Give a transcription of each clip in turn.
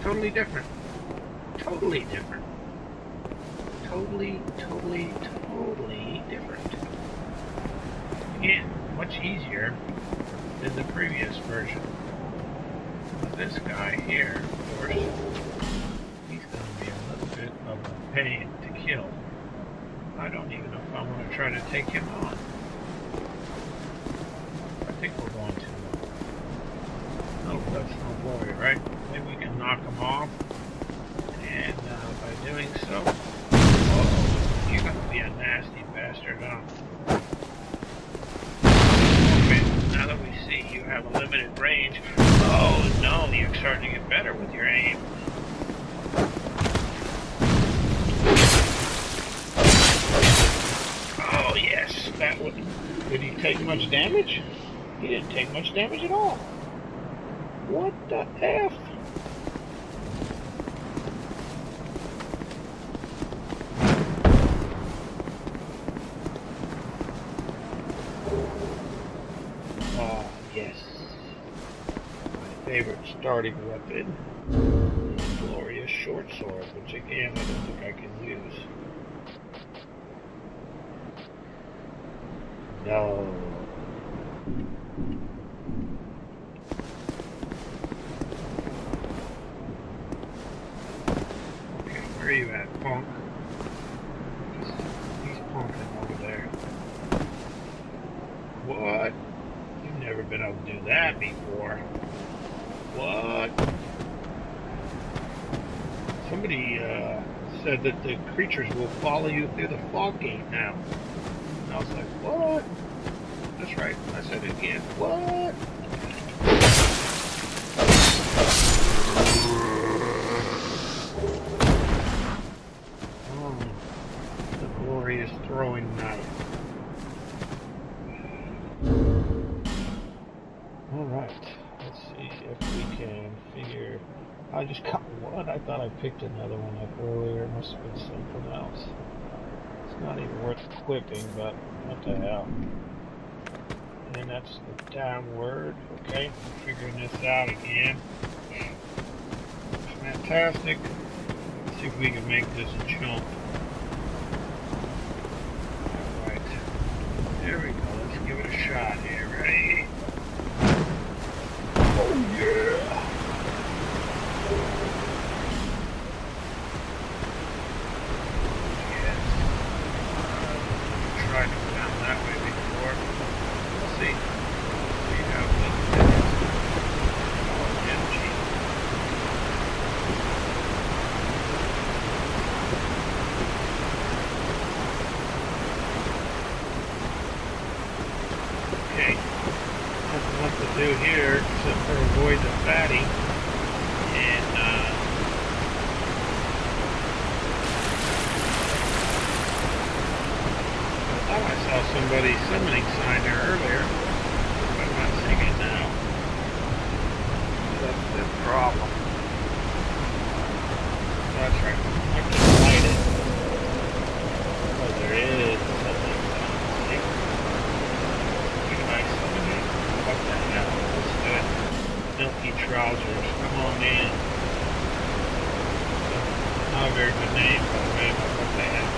totally different. Totally different. Totally different. Again, much easier than the previous version. But this guy here, of course, he's going to be a little bit of a pain to kill. I don't even know if I want to try to take him on. I think we're going to. Nope, that's no glory, right? Maybe we can knock him off. And by doing so, oh, you're going to be a nasty bastard, huh? Okay, now that we see you have a limited range, oh no, you're starting to get better with your aim. Oh yes, that would. Did he take much damage? He didn't take much damage at all. What the F? Oh, yes. My favorite starting weapon. The glorious short sword, which again, I don't think I can use. No. Okay, where are you at, punk? He's punking over there. What? You've never been able to do that before. What? Somebody said that the creatures will follow you through the fog gate now. And I was like, what? That's right. I said it again. What? Oh, the glorious throwing knife. Alright. Let's see if we can figure... I just got one. I thought I picked another one up earlier. It must have been something else. It's not even worth equipping, but what the hell. And that's the downward. Okay, figuring this out again. Fantastic. Let's see if we can make this jump. Alright. There we go. Let's give it a shot here. Ready? Oh yeah! Tried to go down that way before. We'll see. See how it is. Oh, empty. Okay. Nothing left to do here except for avoid the fatty. And I thought I saw somebody summoning sign there earlier, but I'm not seeing it now. So that's the problem. That's right. I can light it. Oh, there is something. See? Can I summon it? What the hell? Let's do it. Milky Trousers. Come on in. Not a very good name, by the way, but what the heck?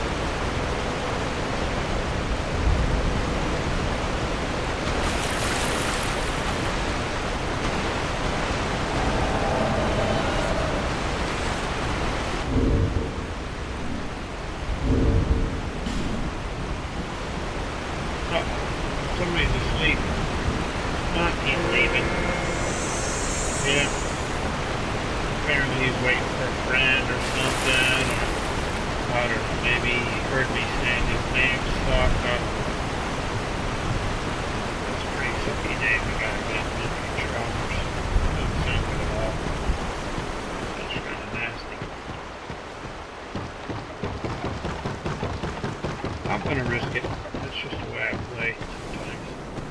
Somebody's asleep. He's leaving. Yeah. Apparently he's waiting for a friend or something. Or I don't know, maybe he heard me saying his name stopped up. That's a pretty silky name. The guy got Milky Trousers. Doesn't sound good at all. That's kind of nasty. I'm gonna risk it. That's just the way I play sometimes.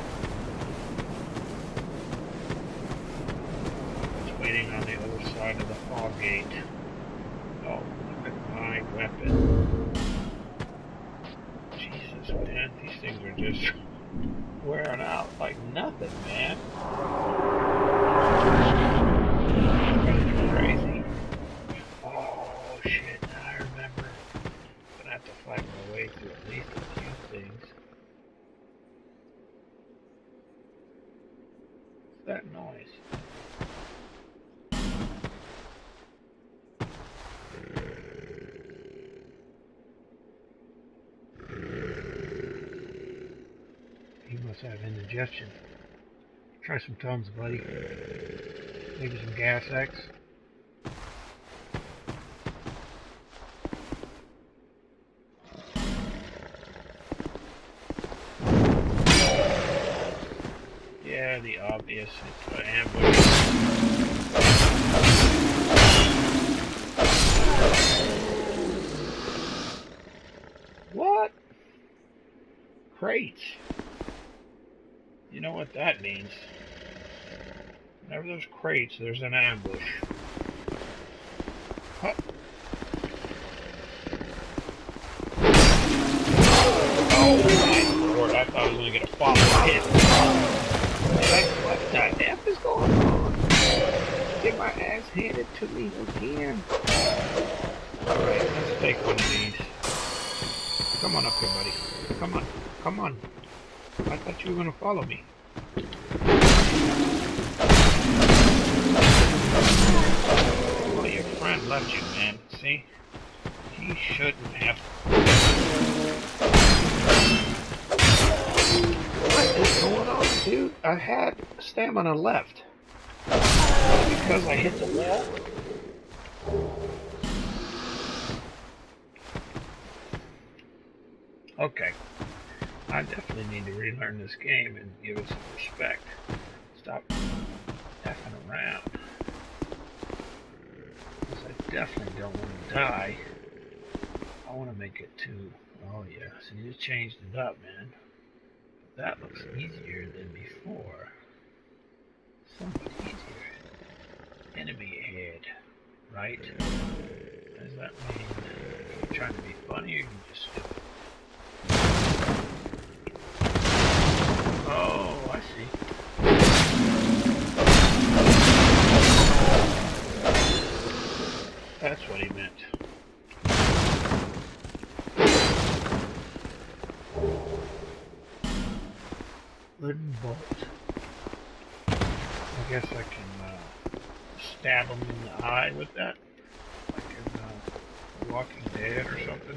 Just waiting on the other side of the fog gate. Oh, look at my weapon. Jesus, man, these things are just wearing out like nothing, man. It's crazy. noise? He must have indigestion. Try some Tums, buddy. Maybe some Gas X. Yeah, the obvious. It's an ambush. What? Crates. You know what that means. Whenever there's crates, there's an ambush. Huh. Oh my lord, I thought I was going to get a follow hit. What the F is going on? Get my ass handed to me again. Alright, let's take one of these. Come on up here, buddy. Come on. Come on. I thought you were going to follow me. Well, your friend left you, man. See? He shouldn't have. What is going on, dude? I had stamina left. Because I hit the wall? Okay. I definitely need to relearn this game and give it some respect. Stop effing around. Because I definitely don't want to die. I want to make it to... Oh yeah, so you just changed it up, man. But that looks easier than before. Somewhat easier. Enemy ahead, right? Does that mean you're trying to be funny or you just stupid? Oh, I see. That's what he meant. Wooden bolt. I guess I can stab him in the eye with that. Like in Walking Dead or something.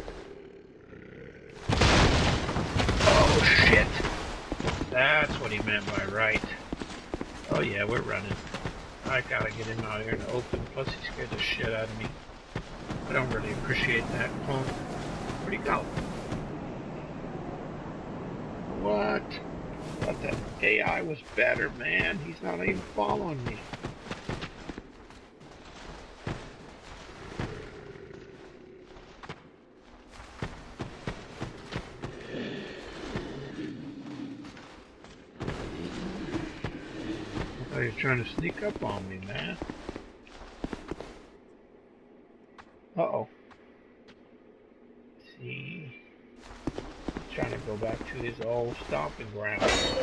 Oh shit! That's what he meant by right. Oh yeah, we're running. I gotta get him out here in the open. Plus he scared the shit out of me. I don't really appreciate that. Oh, where'd he go? What? I thought that AI was better, man. He's not even following me. I thought he was trying to sneak up on me, man. Uh-oh. See? He's trying to go back to his old stomping ground.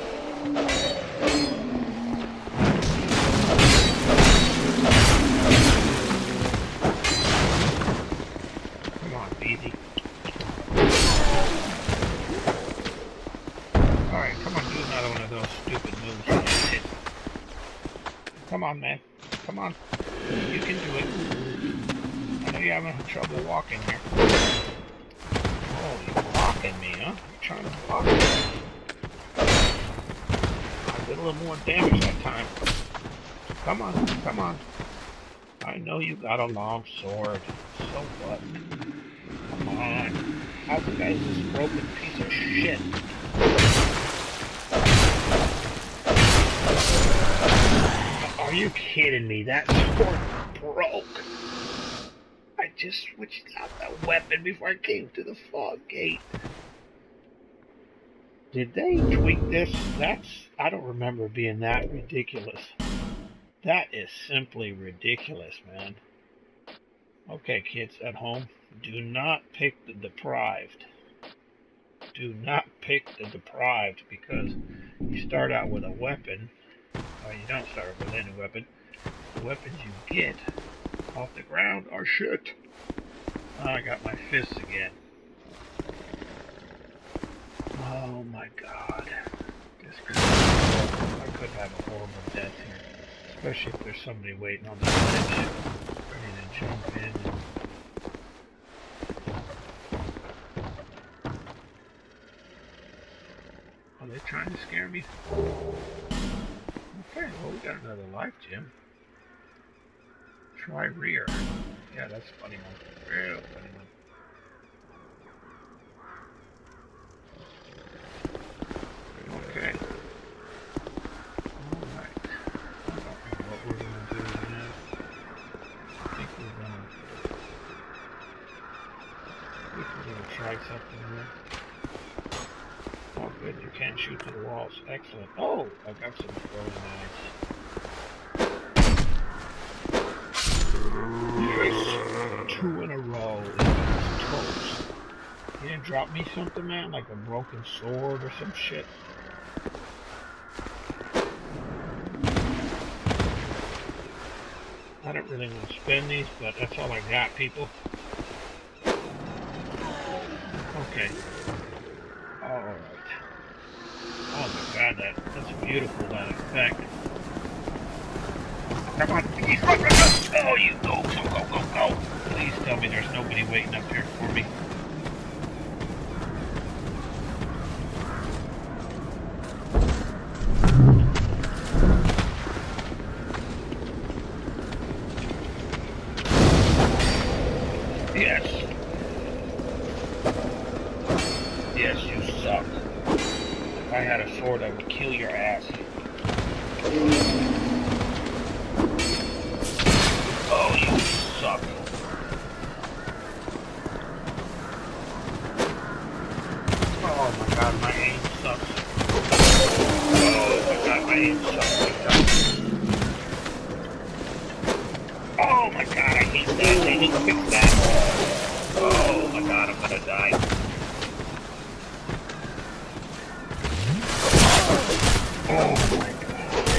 Come on, Beezy. Alright, come on, do another one of those stupid moves. Come on, man. Come on. You can do it. I know you're having trouble walking here. Oh, you're blocking me, huh? You're trying to block me. I did a little more damage that time. Come on, come on. I know you got a long sword. So what? Come on. How the guy's this broken piece of shit? Are you kidding me? That sword broke. I just switched out that weapon before I came to the fog gate. Did they tweak this? I don't remember being that ridiculous. That is simply ridiculous, man. Okay, kids at home, do not pick the deprived. Do not pick the deprived, because you start out with a weapon. Well, you don't start with any weapon. The weapons you get off the ground are shit. Oh, I got my fists again. Oh my god. This could be could have a horrible death here. Especially if there's somebody waiting on the ledge, ready to jump in. Are they trying to scare me? Okay, well, we got another life gem. Try rear. Yeah, that's a funny one. Real funny one. Okay. Alright. I don't know what we're going to do now. I think we're going to try something here. Oh, good. You can't shoot to the walls. Excellent. Oh, I got some throwing knives. Yes! 2 in a row. Toast. You didn't drop me something, man? Like a broken sword or some shit? I don't really want to spend these, but that's all I got, people. Okay. Alright. Oh my god, that's beautiful, that effect. Come on, please, run, run, run! Oh, you go, go. Please tell me there's nobody waiting up here for me. Yes. Yes, you suck. If I had a sword, I would kill your ass. Oh, you suck. Oh my god, my aim sucks. Oh my god, my aim sucks. Oh my god, I hate that. They need to fix that. Oh my god, I'm gonna die. Oh my god.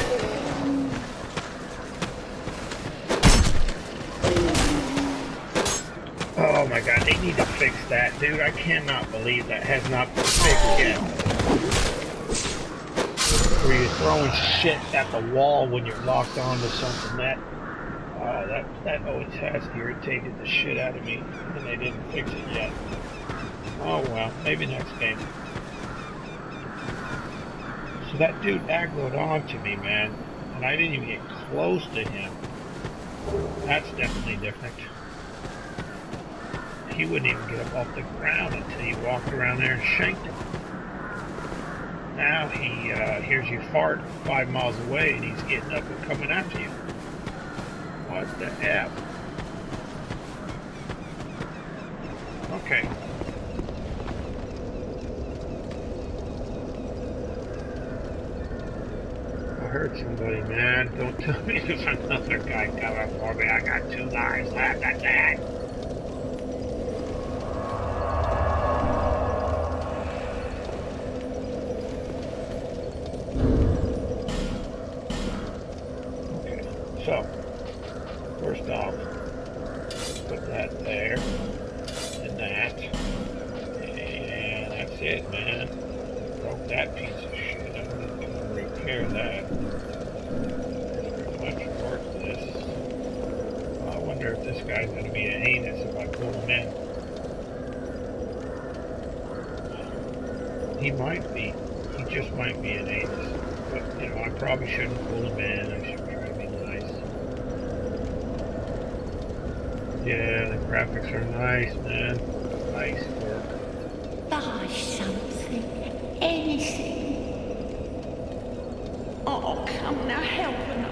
Oh my god, they need to fix that, dude. I cannot believe that has not been fixed yet. Where you're throwing shit at the wall when you're locked onto something. That always has irritated the shit out of me, and they didn't fix it yet. Oh well, maybe next game. So that dude aggroed onto me, man, and I didn't even get close to him. That's definitely different. He wouldn't even get up off the ground until you walked around there and shanked him. Now he hears you fart 5 miles away and he's getting up and coming after you. What the F? Okay. I heard somebody, man. Don't tell me there's another guy coming for me. I got 2 lives left. That's it. Okay. So, first off, put that there. And that. And that's it, man. Broke that piece of shit. I'm gonna repair that. There's pretty much worthless. I wonder if this guy's gonna be an anus if I pull him in. He might be. He just might be an anus. But, you know, I probably shouldn't pull him in. I should try to be nice. Yeah, the graphics are nice, man. Nice work. Buy something. Anything. Oh, come now, help him.